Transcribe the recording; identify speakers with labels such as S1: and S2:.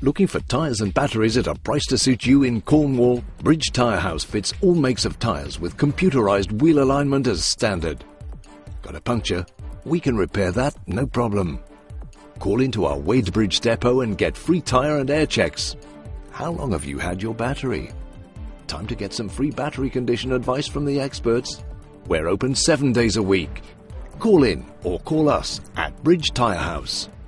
S1: Looking for tyres and batteries at a price to suit you in Cornwall? Bridge Tyrehouse fits all makes of tyres with computerized wheel alignment as standard. Got a puncture? We can repair that, no problem. Call into our Wadesbridge depot and get free tyre and air checks. How long have you had your battery? Time to get some free battery condition advice from the experts. We're open 7 days a week. Call in or call us at Bridge Tyrehouse.